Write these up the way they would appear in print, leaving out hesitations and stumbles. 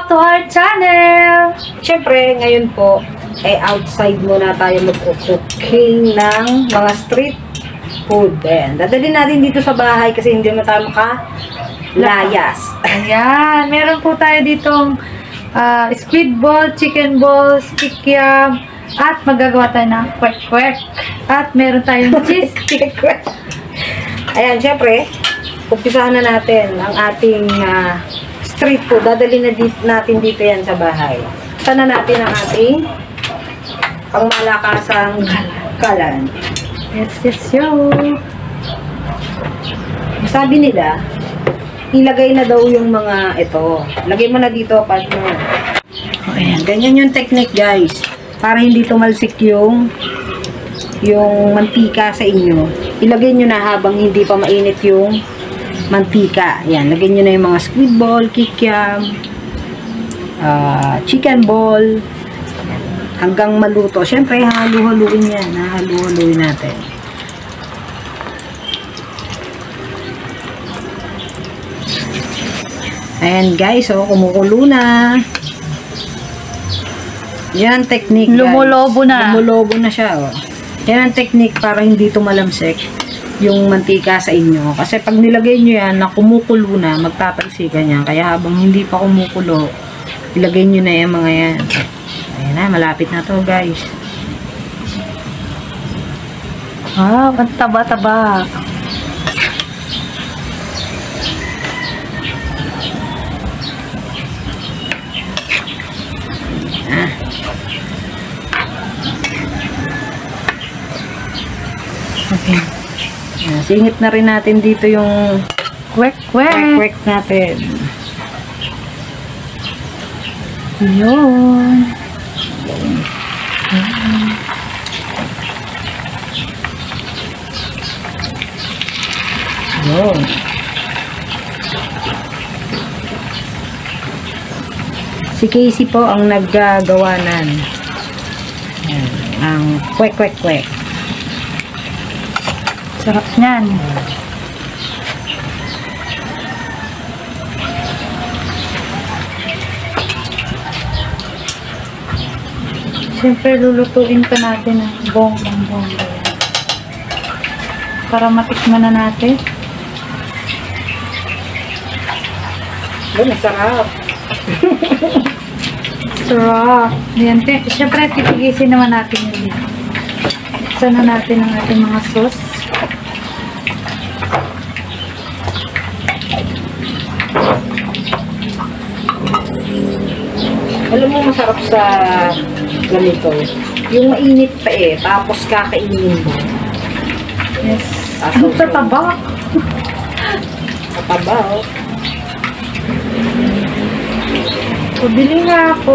to our channel! Siyempre, ngayon po, outside muna tayo mag-cooking ng mga street food. Ayan. Dadalhin natin dito sa bahay kasi hindi mo tayo makalayas. Ayan, meron po tayo ditong squid ball, chicken balls, kikiam, at magagawa tayo ng kwek-kwek. At meron tayong cheese. Ayan, siyempre, umpisahan na natin ang ating street food. Dadalhin na natin dito yan sa bahay. Sana natin ang ating pangmalakasang kalan. Yes, yo! Sabi nila, ilagay na daw yung mga ito. Lagay mo na dito, partner. Ayan, ganyan yung technique, guys. Para hindi tumalsik yung mantika sa inyo. Ilagay nyo na habang hindi pa mainit yung mantika. Ayan, lagay nyo na yung mga squid ball, kikiam, chicken ball, hanggang maluto. Siyempre, halu-haluin yan. Halu-haluin natin. Ayan guys, kumukulo na. Yan ang technique, guys. Lumulobo na. Lumulobo na siya, Yan ang technique para hindi tumalamsik yung mantika sa inyo. Kasi pag nilagay nyo yan na kumukulo na, magtatalsikan yan. Kaya habang hindi pa kumukulo, ilagay nyo na yung mga yan. Ayan na, malapit na to, guys. Wow, ang taba-taba. Okay. Singit na rin natin dito yung kwek-kwek natin. Yun. Yun. Si Casey po ang naggagawanan. Ang kwek-kwek-kwek. Sarap niyan. Siyempre, lulutuin pa natin ang bonggang. Para matikman na natin. Masarap. Sarap. Yan. Siyempre, titigisin naman natin yun dito. Sana natin ang ating mga sauce. Alam mo, masarap sa ganito. Yung mainit pa tapos kakainin mo. Yes. Ang tataba. Tataba, Pabili nga ako.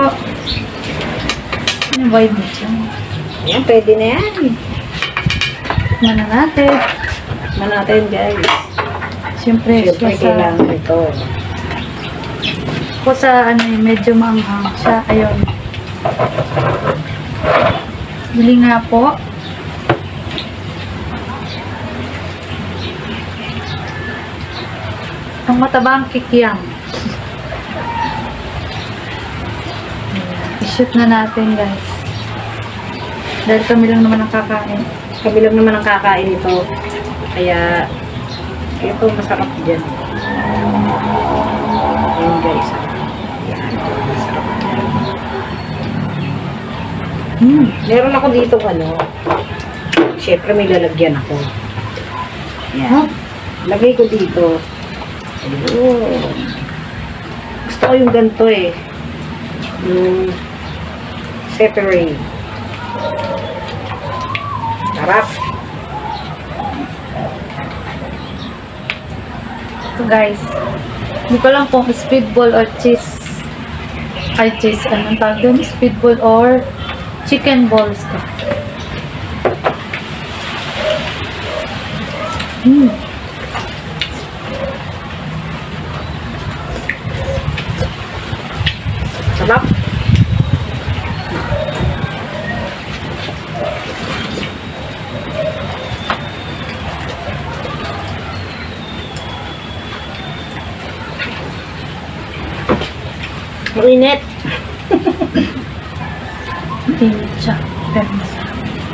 Ano ba yun dito? Ayan, pwede na yan. Tikman na natin. Tikman natin, guys. Siyempre kailangan ito. Ako sa medyo maanghang siya. Ayun. Bili nga po. Ang matabang kikiam. I-shoot na natin, guys. Dahil kami lang naman ang kakain. Kami lang naman ang kakain ito. Kaya, ito masarap dyan. Ayan, guys. Ayan, masarap dyan. Meron ako dito, syempre may lalagyan ako. Ayan. Lagay ko dito. Ayun. Gusto ko yung ganito yung separate. Sarap. So guys, hindi ko lang kung speedball or cheese. Ay, cheese. Anong tawag doon? Speedball or chicken balls ka. Sarap. Mainit. Init siya. Pero masarap.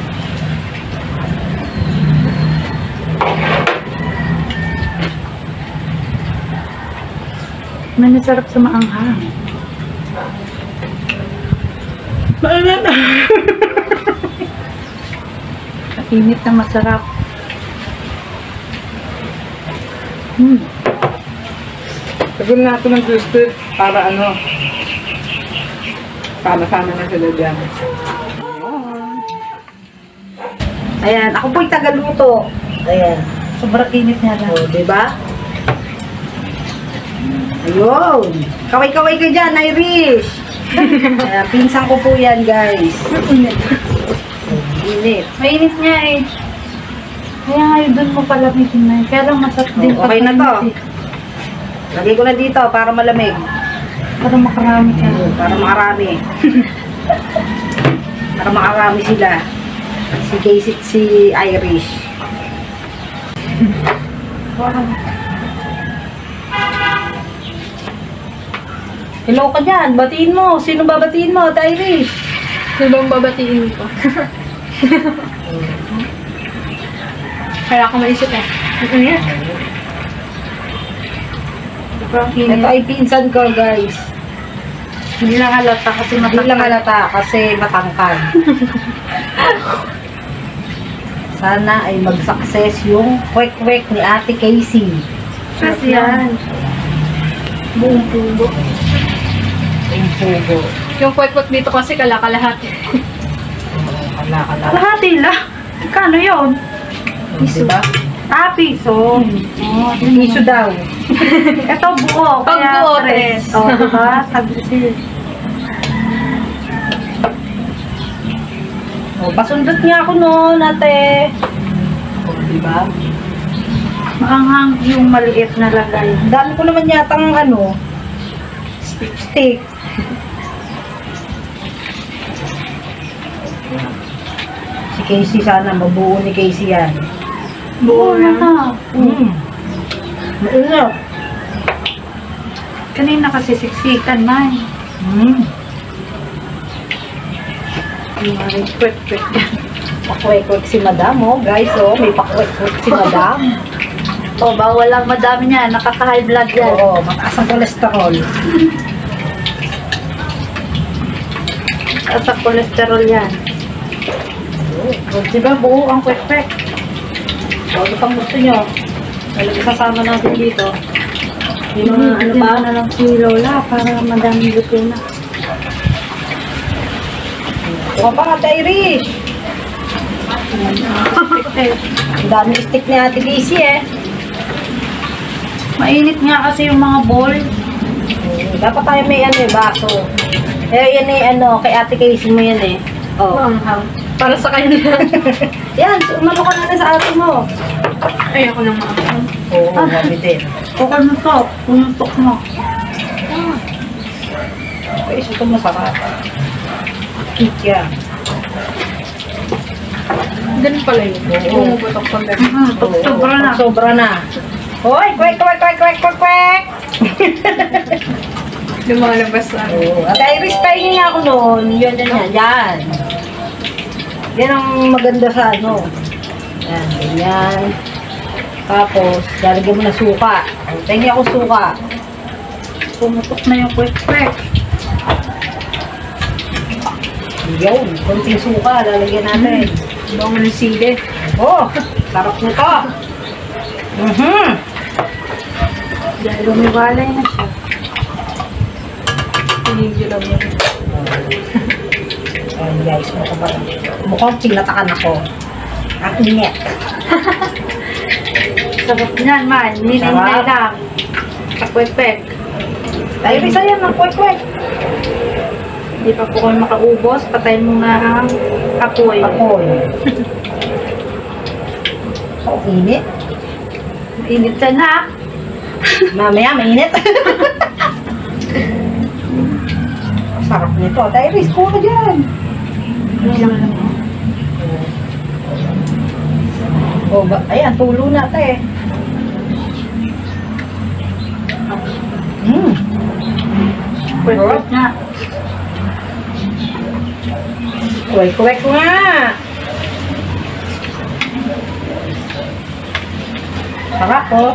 May masarap sa maanghang. Mainit. Init na masarap. Lagyan natin ng twisted para ano, sama-sama na sila dyan. Ayan, ako po'y tagaluto. Ayan. Sobrang init niya lang. O, diba? Ayun. Kaway-kaway ka dyan, Irish. Ayan, pinsan ko po yan, guys. Init. Init. Mainit nga eh. Kaya nga doon mo palamitin na yun. Kaya lang masarap din. Okay na to. mainit eh. Lagay ko na dito para malamig. Para makarami ka. Para makarami. Para makarami sila. Si Casey, si Irish. Wow. Hello ka dyan, batiin mo. Sino babatiin mo, Irish? Sino bang babatiin ko? Kaya ako maisip eh. Sobrang Ito init. ay pinsan ko, guys. Hindi lang halata kasi Hindi lang halata kasi matangkad. Sana ay mag-success yung kwek-kwek ni Ate Casey. Stress yan. Buong pugo. Yung pugo. Yung kwek-kwek dito kasi kalakalahati. Kala-kala. Kalahati lang. Kano yun? Diba? Piso. Oh, Piso daw. Ito buo. Pag kaya buo, tres. tres. Oh, diba? Tag-isil. O, pasundot niya ako noon, ate. O, diba? Maanghang yung maliit na lagay. Dami ko naman yatang ano, stick. Si Casey sana, mabuo ni Casey yan. Buo na na. Mainit. Kanina kasi siksikan na eh. Yung mga kwek-kwek yan. Pakwek-kwek si madam, oh. Guys, oh. May pakwek-kwek si madam. Oh, bawal lang madami niya. Nakaka-high blood yan. Oo, mataas ang kolesterol. At sa kolesterol yan. O, diba, buo ang kwek-kwek. O, ano pang gusto nyo? Talagang sasama natin dito. Yung mga ano ba? na lang si Lola para madami luto na. O, pa, Ate Irish. Ang dami stick ni Ate Casey, eh. Mainit nga kasi yung mga bowl. Dapat tayo may ano, eh, baso. Eh, yan eh, ano, kay Ate Casey mo yan, eh. Oh. Maanghang. Para sa kanila. Yan, umano ka na sa ate mo. Ay, ako nang maanghang. Oo, gabi din. Okay mo to. Pumuntok mo. Ay, ito masarap. Kikya. Ganun pala yun. Oo. Pumuputok pag gano'n. Pag sobra na. Pag sobra na. Hoy, kwek, kwek, kwek, kwek, kwek, kwek. Lumalabas na. Oo. At Iris, pahingin nga ako noon. Yan, yan, yan. Yan ang maganda sa ano. Yan, ganyan. Tapos, lalagyan mo na suka. Tingin ako suka. Pumutok na yung kwek-kwek. Yun, konting suka, lalagyan natin. Bango ng sili. Oh, sarap nito. Dahil lumiwalay na siya. Pinigil lang yun. Ayan guys, mukhang pinatakan ako. Ang init. Sarap niyan, man. Hinay-hinay Sarap. lang. Sa kwek-kwek. Tayo rin sa'yo ng kwek-kwek. Hindi pa po kayo makaubos. Patayin mo nga ang apoy. Apoy. Ang init. Init ka na. Mamaya, mainit. Sarap nito. Tayo rin, kuha ka dyan. Oh, ayan, tulo na ito eh. Kwek-kwek nga. Kuwek-kuwek nga. Sarap po.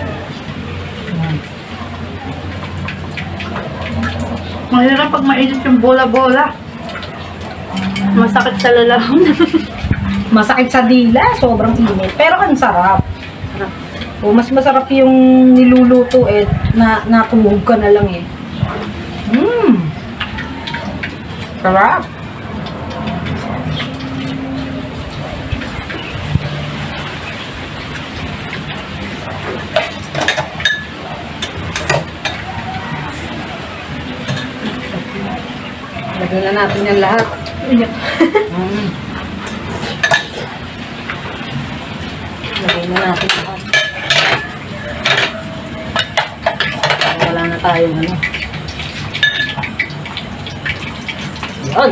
Mahirap pag mainit yung bola-bola. Masakit sa lalahon. Masakit sa dila, sobrang init. Pero ang sarap. O, mas masarap yung niluluto na natulog ka na lang eh. Sarap. Lagyan na natin yan lahat. Lagyan na natin lahat. Wala na tayong ano. Yan.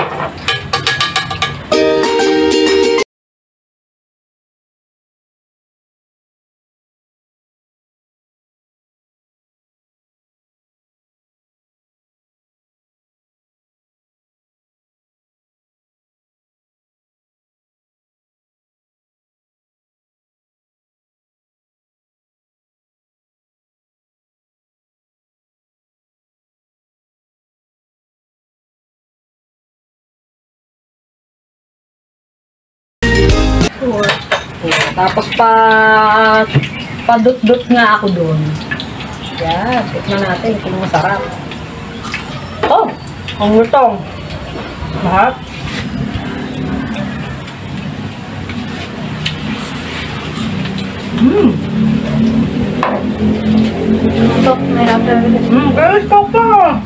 Tapos padut-dut nga ako doon. Yan, tikman natin kung masarap. Oh, ang lutong. Mahal. Stop, mahirap talaga. Guys, pa.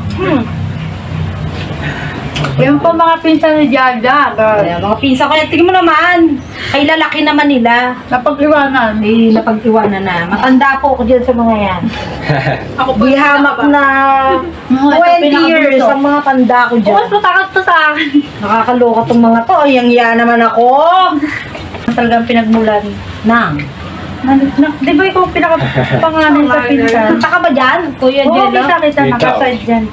Yung po mga pinsan ni Jaja. Ayan, mga pinsa ko, tingin mo naman. Ay, lalaki naman nila. Napag-iwanan. Ay, napag-iwanan na. Matanda po ako dyan sa mga yan. Ako po. Di hamak na 20 years ang mga tanda ko dyan. Mas matakot to sa akin. Nakakaloka tong mga to. Yang naman ako. Talagang pinagmulan. Nang. Di ba ikaw pinakapangalan sa pinsan? Punta ka ba dyan? Kuya Oo, Jello? kita nakaside dyan.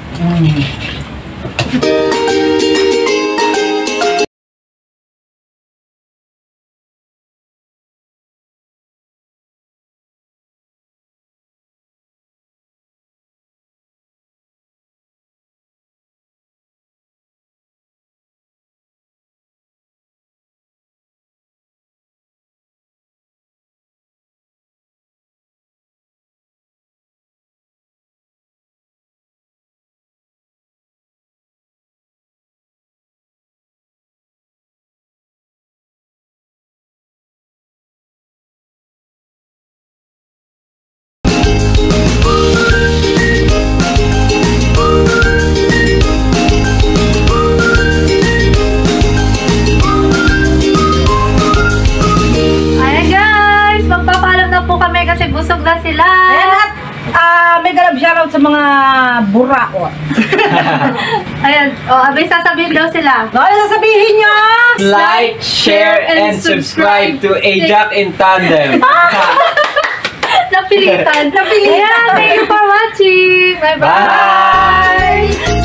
Kasi busog na sila. Ayan at may galab shoutout sa mga burakot. Ayan, abay sasabihin daw sila. Ano sasabihin niya? Like, share, and subscribe to Ajax in Tandem. Napilitan. Ayan, thank you for watching. Bye-bye. Bye!